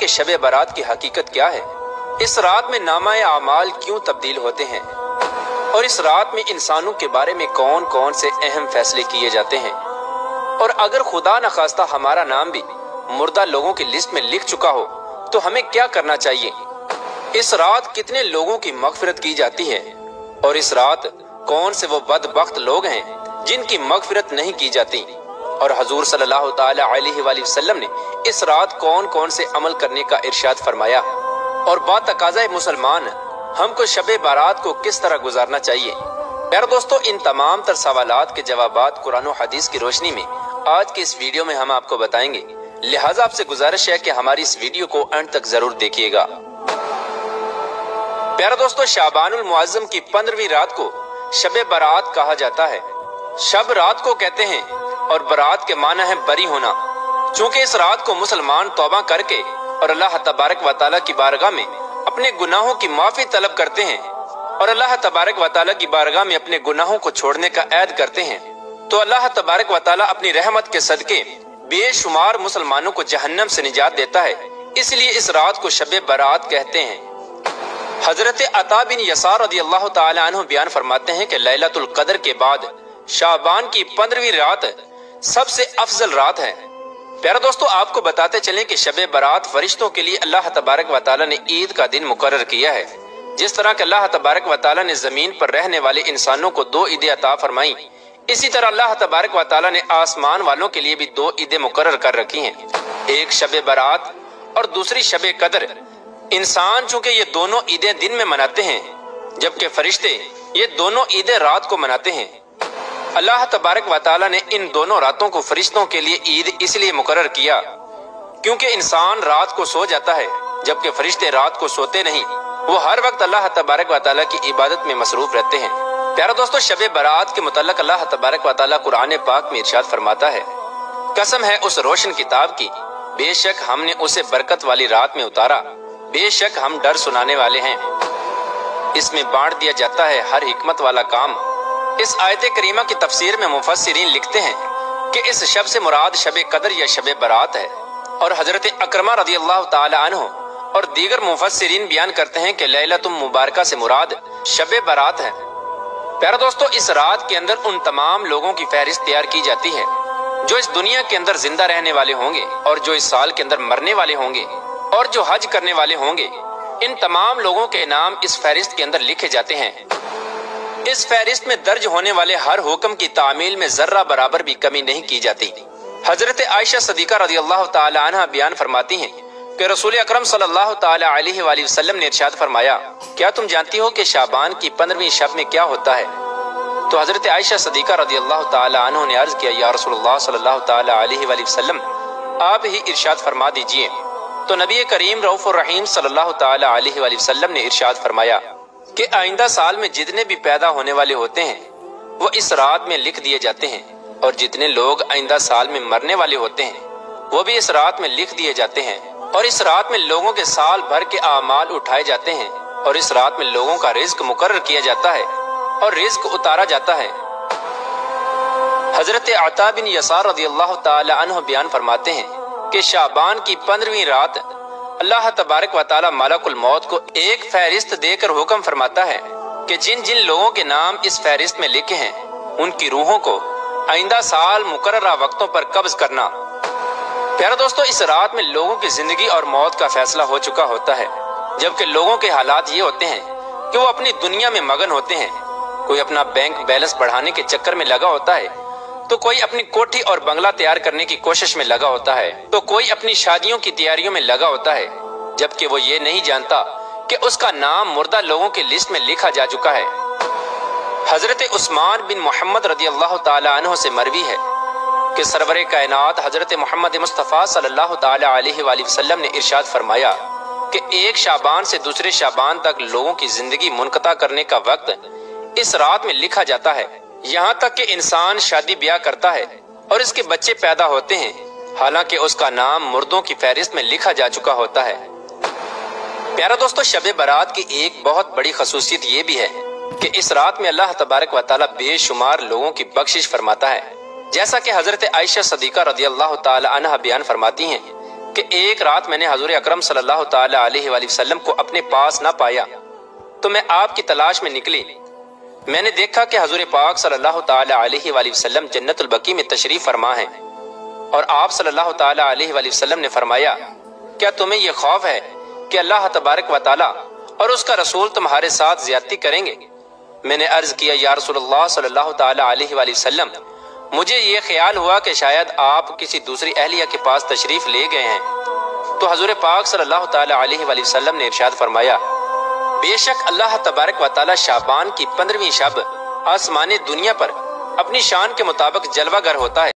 कि शब बारात की हकीकत क्या है, इस रात में नामा आमाल क्यों तब्दील होते हैं और इस रात में इंसानों के बारे में कौन कौन से अहम फैसले किए जाते हैं, और अगर खुदा न खास्ता हमारा नाम भी मुर्दा लोगों की लिस्ट में लिख चुका हो तो हमें क्या करना चाहिए। इस रात कितने लोगों की मगफिरत की जाती है और इस रात कौन से वो बदबख्त लोग हैं जिनकी मगफिरत नहीं की जाती, और हजूर सल्लल्लाहु ताला अलैहि वसल्लम ने इस रात कौन कौन से अमल करने का इरशाद फरमाया, और बातकाज़ा मुसलमान हमको शब बारात को किस तरह गुजारना चाहिए। प्यारे दोस्तों, इन तमाम तर सवालात के जवाबात कुरान और हदीस की रोशनी में आज के इस वीडियो में हम आपको बताएंगे, लिहाजा आपसे गुजारिश है कि हमारी इस वीडियो को अंत तक जरूर देखिएगा। प्यारे दोस्तों, शाबानुल मुअज्जम की 15वीं रात को शब बारात कहा जाता है। शब रात को कहते हैं और बारात के माना है बरी होना। चूंकि इस रात को मुसलमान तौबा करके और अल्लाह तबारक व तआला की बारगाह में अपने गुनाहों की माफी तलब करते हैं और अल्लाह तबारक व तआला की बारगाह में अपने गुनाहों को छोड़ने का ऐद करते हैं, तो अल्लाह तबारक व तआला अपनी रहमत के सदके बेशुमार मुसलमानों को जहन्नम से निजात देता है। इसलिए इस रात को शब बारात कहते हैं। हजरत अता बिन यसार रदियल्लाहु ताला अन्हु बयान फरमाते हैं कि लैलतुल कद्र के बाद शाबान की 15वीं रात सबसे अफजल रात है। प्यारे दोस्तों, आपको बताते चलें कि शब बारात फरिश्तों के लिए अल्लाह तबारक व तआला ने ईद का दिन मुकर्रर किया है। जिस तरह के अल्लाह तबारक व तआला ने जमीन पर रहने वाले इंसानों को 2 ईदें अता फरमाई, इसी तरह अल्लाह तबारक व तआला ने आसमान वालों के लिए भी 2 ईदें मुकर्रर कर रखी हैं, एक शब बारात और दूसरी शब कद्र। इंसान चूंकि ये दोनों ईदें दिन में मनाते हैं, जबकि फरिश्ते ये दोनों ईदें रात को मनाते हैं। अल्लाह तबारक व तआला ने इन दोनों रातों को फरिश्तों के लिए ईद इसलिए मुकर्रर किया क्योंकि इंसान रात को सो जाता है जबकि फरिश्ते रात को सोते नहीं, वो हर वक्त अल्लाह तबारक व तआला की इबादत में मसरूफ रहते हैं। प्यारे दोस्तों, शब बारात के मुतल्लक अल्लाह तबारक व तआला कुरान पाक में इरशाद फरमाता है, कसम है उस रोशन किताब की, बेशक हमने उसे बरकत वाली रात में उतारा, बेशक हम डर सुनाने वाले हैं। इसमें बांट दिया जाता है हर हिकमत वाला काम। इस आयत करीमा की तफसीर में मुफस्सिरीन लिखते हैं कि इस शब से मुराद शब कद्र या शब बारात है, और हजरत अकरमा रदियल्लाहु ताला अन्हु और दीगर मुफस्सिरीन बयान करते हैं कि लैलतुल मुबारका से मुराद शब बारात है। प्यारे दोस्तों, इस रात के अंदर उन तमाम लोगों की फहरिस्त तैयार की जाती है जो इस दुनिया के अंदर जिंदा रहने वाले होंगे और जो इस साल के अंदर मरने वाले होंगे और जो हज करने वाले होंगे। इन तमाम लोगों के नाम इस फहरिस्त के अंदर लिखे जाते हैं। इस फहरिस्त में दर्ज होने वाले हर हुक्म की तामील में जर्रा बराबर भी कमी नहीं की जाती। हजरत आयशा सदीका रदियल्लाहु ताला अन्हा बयान फरमाती हैं कि रसूल अकरम सल्लल्लाहु ताला अलैहि वसल्लम ने इरशाद फरमाया, क्या तुम जानती हो कि शाबान की 15वीं शब में क्या होता है? तो हजरत आयशा सदीका रदियल्लाहु ताला अन्हा ने अर्ज किया, या रसूलुल्लाह सल्लल्लाहु ताला अलैहि वसल्लम, आप ही इरशाद फरमा दीजिए। तो नबी करीम रऊफुर रहीम सल्लल्लाहु ताला अलैहि वसल्लम ने इरशाद फरमाया कि आइंदा साल में जितने भी पैदा होने वाले होते हैं वो इस रात में लिख दिए जाते हैं, और जितने लोग आइंदा साल में मरने वाले होते हैं वो भी इस रात में लिख दिए जाते हैं, और इस रात में लोगों के साल भर के आमाल उठाए जाते हैं, और इस रात में लोगों का रिज्क मुकर्रर किया जाता है और रिज्क उतारा जाता है। हजरत अता बिन यसार रदियल्लाहु ताला अन्हु बयान फरमाते हैं कि शाबान की 15वीं रात अल्लाह तबारक व तआला मलकुल मौत को एक फहरिस्त देकर हुक्म फरमाता है कि जिन जिन लोगों के नाम इस फहरिस्त में लिखे हैं उनकी रूहों को आइंदा साल मुकर्ररा वक्तों पर कब्ज करना। प्यारे दोस्तों, इस रात में लोगों की जिंदगी और मौत का फैसला हो चुका होता है, जबकि लोगों के हालात ये होते हैं कि वो अपनी दुनिया में मगन होते हैं। कोई अपना बैंक बैलेंस बढ़ाने के चक्कर में लगा होता है, तो कोई अपनी कोठी और बंगला तैयार करने की कोशिश में लगा होता है, तो कोई अपनी शादियों की तैयारियों में लगा होता है, जबकि वो ये नहीं जानता कि उसका नाम मुर्दा लोगों की लिस्ट में लिखा जा चुका है। हजरत उस्मान बिन मोहम्मद रदियल्लाहु ताला अन्हु से मरवी है कि सरवरे कायनात हजरत मोहम्मद मुस्तफ़ा सल्लल्लाहु ताला अलैहि वसल्लम ने इरशाद फरमाया कि एक शाबान से दूसरे शाबान तक लोगों की जिंदगी मुनक़ता करने का वक्त इस रात में लिखा जाता है। यहाँ तक कि इंसान शादी ब्याह करता है और इसके बच्चे पैदा होते हैं, हालांकि उसका नाम मुर्दों की फहरिस्त में लिखा जा चुका होता है। प्यारा दोस्तों, शब बारात की एक बहुत बड़ी खसूसियत ये भी है कि इस रात में अल्लाह तबारक व तआला बेशुमार लोगों की बख्शिश फरमाता है। जैसा कि हजरत आयशा सदीका रदियल्लाहु ताला अन्हा बयान फरमाती हैं کہ ایک رات میں نے حضور اکرم صلی اللہ تعالی علیہ وآلہ وسلم کو اپنے پاس نہ پایا تو میں آپ کی تلاش میں نکلی۔ میں نے دیکھا کہ حضور پاک صلی اللہ تعالی علیہ وآلہ وسلم جنت البقیع میں تشریف فرما ہیں، اور آپ صلی اللہ تعالی علیہ وآلہ وسلم نے فرمایا، کیا تمہیں یہ خوف ہے کہ اللہ تبارک و تعالی اور اس کا رسول تمہارے ساتھ زیادتی کریں گے؟ میں نے عرض کیا، یا رسول اللہ صلی اللہ تعالی علیہ وآلہ وسلم، مجھے یہ خیال ہوا کہ شاید آپ کسی دوسری اہلیہ کے پاس تشریف لے گئے ہیں۔ تو حضور پاک صلی اللہ تعالی علیہ وآلہ وسلم نے ارشاد فرمایا، بے شک اللہ تبارک و تعالی شعبان کی 15ویں شب آسمان دنیا پر اپنی شان کے مطابق جلوہ گر ہوتا ہے۔